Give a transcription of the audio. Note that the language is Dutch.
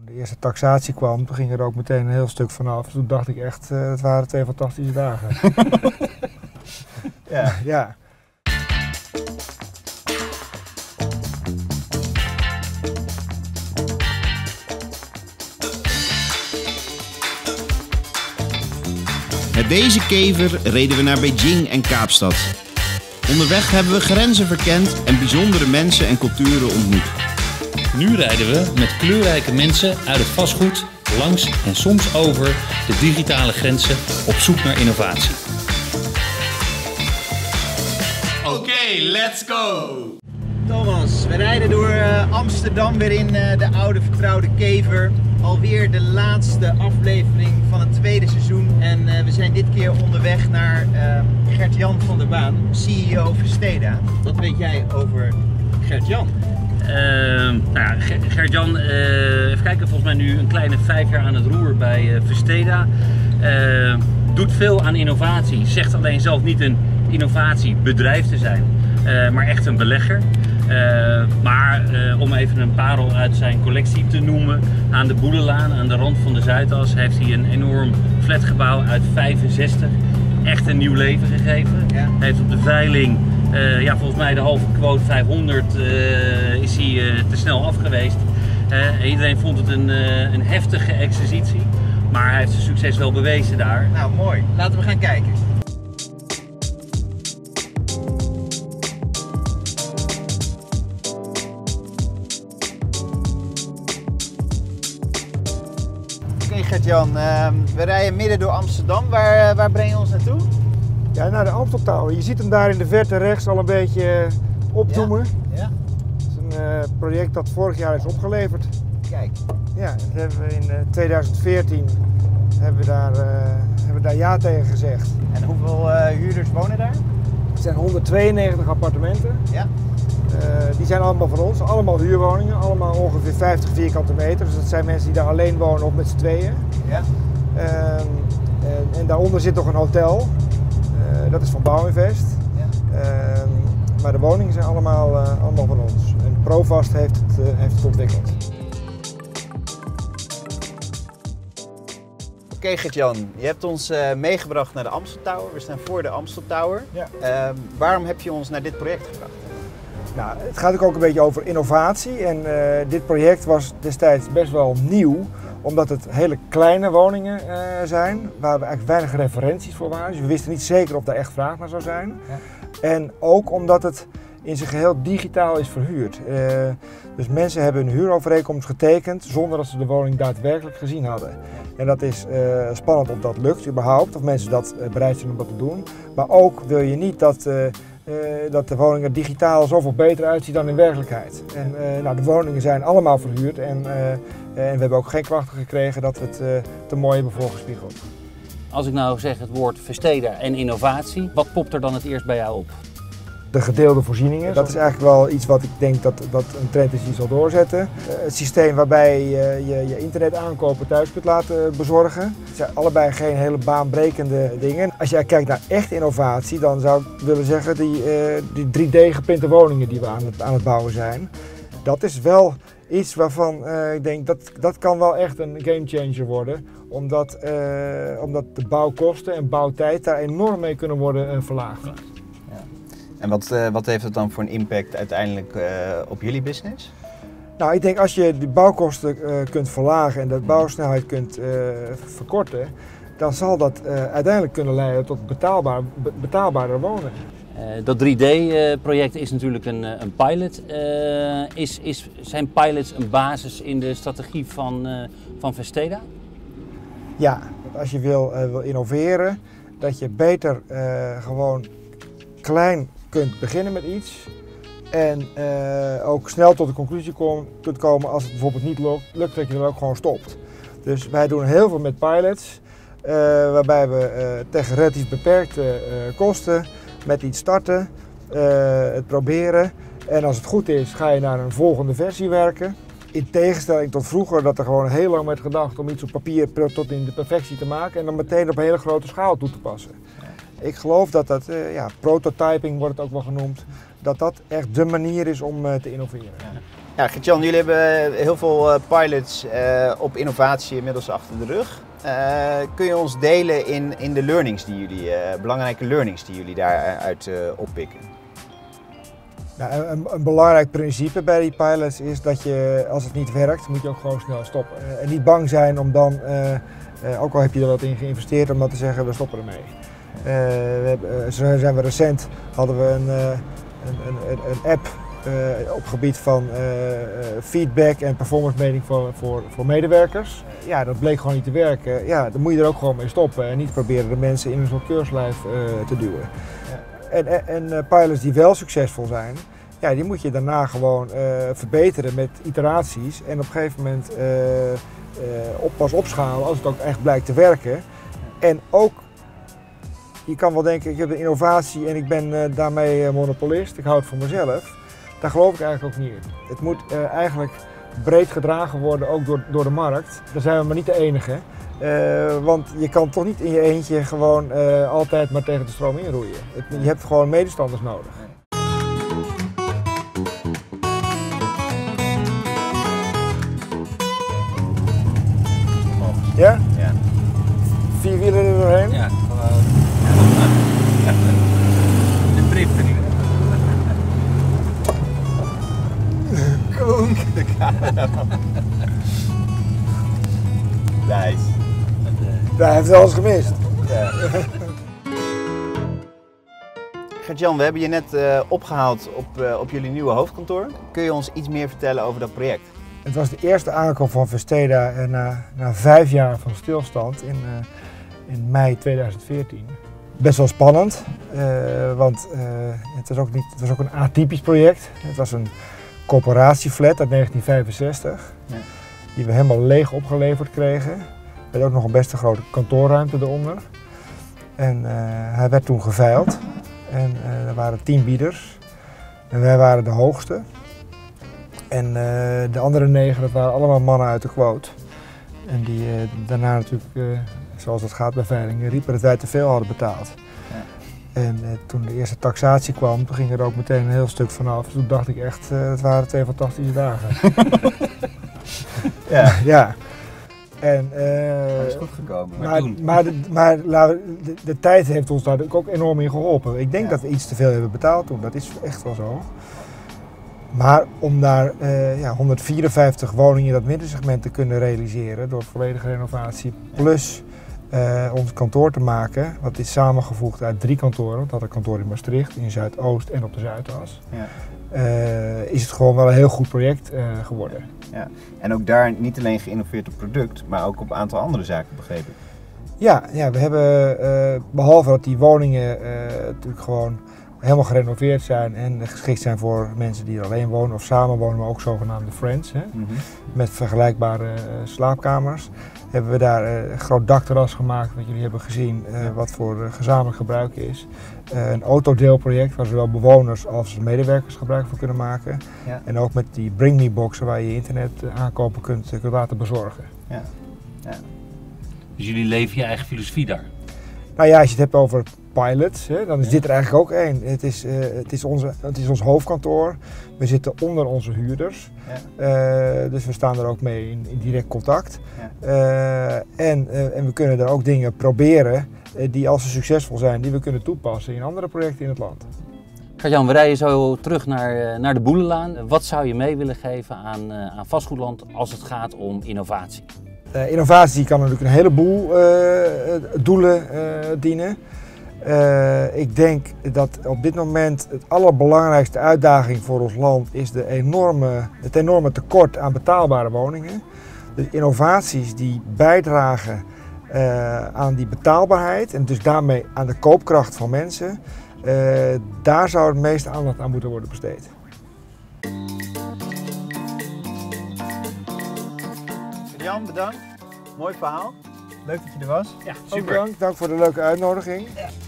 de eerste taxatie kwam, toen ging er ook meteen een heel stuk vanaf. Toen dacht ik echt, het waren 2 fantastische dagen. Ja. Ja. Met deze kever reden we naar Beijing en Kaapstad. Onderweg hebben we grenzen verkend en bijzondere mensen en culturen ontmoet. Nu rijden we met kleurrijke mensen uit het vastgoed langs en soms over de digitale grenzen op zoek naar innovatie. Oké, let's go! Thomas, we rijden door Amsterdam weer in de oude vertrouwde kever. Alweer de laatste aflevering van het tweede seizoen. En we zijn dit keer onderweg naar Gert-Jan van der Baan, CEO Versteda. Wat weet jij over Gert-Jan? Gert-Jan, even kijken, volgens mij nu een kleine 5 jaar aan het roer bij Versteda. Doet veel aan innovatie, zegt alleen zelf niet een innovatiebedrijf te zijn, maar echt een belegger. Om even een parel uit zijn collectie te noemen, aan de Boedelaan, aan de rand van de Zuidas, heeft hij een enorm flatgebouw uit 65 echt een nieuw leven gegeven. Ja. Hij heeft op de veiling, volgens mij de halve quote 500, is hij te snel af geweest. Iedereen vond het een heftige exercitie, maar hij heeft zijn succes wel bewezen daar. Nou, mooi. Laten we gaan kijken. Oké, Gert-Jan, we rijden midden door Amsterdam. Waar breng je ons naartoe? Ja, naar de Amstel Tower. Je ziet hem daar in de verte rechts al een beetje opzoomen. Ja. Het is een project dat vorig jaar is opgeleverd. Kijk. Ja, dat hebben we in 2014 hebben we daar ja tegen gezegd. En hoeveel huurders wonen daar? Het zijn 192 appartementen. Ja. Die zijn allemaal van ons, allemaal huurwoningen, allemaal ongeveer 50 vierkante meter. Dus dat zijn mensen die daar alleen wonen of met z'n tweeën. Ja. En daaronder zit nog een hotel. Dat is van Bouwinvest. Ja. Maar de woningen zijn allemaal van ons. En Provast heeft het ontwikkeld. Oké, Gert-Jan, je hebt ons meegebracht naar de Amstel Tower. We staan voor de Amstel Tower. Ja. Waarom heb je ons naar dit project gebracht? Nou, het gaat ook een beetje over innovatie. En dit project was destijds best wel nieuw, omdat het hele kleine woningen zijn, waar we eigenlijk weinig referenties voor waren. Dus we wisten niet zeker of daar echt vraag naar zou zijn. Ja. En ook omdat het in zijn geheel digitaal is verhuurd. Dus mensen hebben een huurovereenkomst getekend zonder dat ze de woning daadwerkelijk gezien hadden. En dat is spannend of dat lukt überhaupt, of mensen dat bereid zijn om dat te doen. Maar ook wil je niet dat de woning er digitaal zoveel beter uitziet dan in werkelijkheid. En de woningen zijn allemaal verhuurd en we hebben ook geen klachten gekregen dat we het te mooi hebben voorgespiegeld. Als ik nou zeg het woord Versteda en innovatie, wat popt er dan het eerst bij jou op? De gedeelde voorzieningen, dat is eigenlijk wel iets wat ik denk dat een trend is die zal doorzetten. Het systeem waarbij je internetaankopen thuis kunt laten bezorgen. Het zijn allebei geen hele baanbrekende dingen. Als je kijkt naar echt innovatie, dan zou ik willen zeggen die 3D geprinte woningen die we aan het bouwen zijn. Dat is wel iets waarvan ik denk dat kan wel echt een gamechanger worden. Omdat de bouwkosten en bouwtijd daar enorm mee kunnen worden verlaagd. En wat heeft het dan voor een impact uiteindelijk op jullie business? Nou, ik denk als je de bouwkosten kunt verlagen en de bouwsnelheid kunt verkorten, dan zal dat uiteindelijk kunnen leiden tot betaalbaarder wonen. Dat 3D-project is natuurlijk een pilot. Zijn pilots een basis in de strategie van Versteda? Ja, als je wil innoveren, dat je beter gewoon klein kunt beginnen met iets en ook snel tot de conclusie kunt komen als het bijvoorbeeld niet lukt, dat je dan ook gewoon stopt. Dus wij doen heel veel met pilots, waarbij we tegen relatief beperkte kosten met iets starten, het proberen en als het goed is ga je naar een volgende versie werken. In tegenstelling tot vroeger dat er gewoon heel lang werd gedacht om iets op papier tot in de perfectie te maken en dan meteen op een hele grote schaal toe te passen. Ik geloof dat prototyping wordt het ook wel genoemd, dat echt de manier is om te innoveren. Ja. Ja, Gert-Jan, jullie hebben heel veel pilots op innovatie inmiddels achter de rug. Kun je ons delen in de learnings die jullie, belangrijke learnings die jullie daaruit oppikken? Nou, een belangrijk principe bij die pilots is dat je, als het niet werkt, moet je ook gewoon snel stoppen. En niet bang zijn om dan, ook al heb je er wat in geïnvesteerd, om dan te zeggen we stoppen ermee. Hadden we een app op gebied van feedback en performance meting voor medewerkers. Ja, dat bleek gewoon niet te werken. Ja, dan moet je er ook gewoon mee stoppen en niet proberen de mensen in een soort keurslijf te duwen. En pilots die wel succesvol zijn, ja, die moet je daarna gewoon verbeteren met iteraties en op een gegeven moment pas opschalen als het ook echt blijkt te werken. En ook, je kan wel denken, ik heb een innovatie en ik ben daarmee monopolist, ik hou het voor mezelf. Daar geloof ik eigenlijk ook niet in. Het moet eigenlijk breed gedragen worden, ook door de markt. Daar zijn we maar niet de enige. Want je kan toch niet in je eentje gewoon altijd maar tegen de stroom inroeien. Je hebt gewoon medestanders nodig. Ja? Ja. 4 wielen er doorheen? Ja, gewoon. De driften niet. Koen, de cameraman. Nice. Ja, hij heeft wel eens gemist. Ja. Gert-Jan, we hebben je net opgehaald op jullie nieuwe hoofdkantoor. Kun je ons iets meer vertellen over dat project? Het was de eerste aankoop van Vesteda na 5 jaar van stilstand in mei 2014. Best wel spannend, want het was ook een atypisch project. Het was een corporatieflat uit 1965, ja, die we helemaal leeg opgeleverd kregen. Met ook nog een best grote kantoorruimte eronder. En hij werd toen geveild en er waren 10 bieders en wij waren de hoogste. En de andere 9, dat waren allemaal mannen uit de quote. En die daarna natuurlijk, zoals het gaat bij veilingen, riepen dat wij te veel hadden betaald. ja. En toen de eerste taxatie kwam, toen ging er ook meteen een heel stuk vanaf. Toen dacht ik echt, het waren 2 fantastische dagen. Ja. Ja. En, Dat is goed gekomen. maar de tijd heeft ons daar ook enorm in geholpen. Ik denk dat we iets te veel hebben betaald toen, dat is echt wel zo. Maar om daar 154 woningen in dat middensegment te kunnen realiseren door volledige renovatie plus ons kantoor te maken, wat is samengevoegd uit 3 kantoren, dat een kantoor in Maastricht, in Zuidoost en op de Zuidas, Ja. is het gewoon wel een heel goed project geworden. Ja. En ook daar niet alleen geïnnoveerd op product, maar ook op een aantal andere zaken, begreep ik. Ja, we hebben, behalve dat die woningen natuurlijk gewoon helemaal gerenoveerd zijn en geschikt zijn voor mensen die er alleen wonen of samen wonen, maar ook zogenaamde friends, hè, met vergelijkbare slaapkamers. Hebben we daar een groot dakterras gemaakt, wat jullie hebben gezien, wat voor gezamenlijk gebruik is. Een autodeelproject waar zowel bewoners als medewerkers gebruik van kunnen maken. Ja. En ook met die Bring Me boxen waar je internet aankopen kunt laten bezorgen. Ja. Ja. Dus jullie leven je eigen filosofie daar? Nou ja, als je het hebt over pilots, hè, dan is dit er eigenlijk ook één. Het is ons hoofdkantoor. We zitten onder onze huurders. Ja. Dus we staan er ook mee in direct contact. Ja. En we kunnen er ook dingen proberen die, als ze succesvol zijn, die we kunnen toepassen in andere projecten in het land. Gert-Jan, we rijden zo terug naar de Boelenlaan. Wat zou je mee willen geven aan vastgoedland als het gaat om innovatie? Innovatie kan natuurlijk een heleboel doelen dienen. Ik denk dat op dit moment het allerbelangrijkste uitdaging voor ons land is het enorme tekort aan betaalbare woningen. Dus innovaties die bijdragen aan die betaalbaarheid en dus daarmee aan de koopkracht van mensen, daar zou het meeste aandacht aan moeten worden besteed. Jan, bedankt. Mooi verhaal. Leuk dat je er was. Ja, Ook dank voor de leuke uitnodiging. Ja.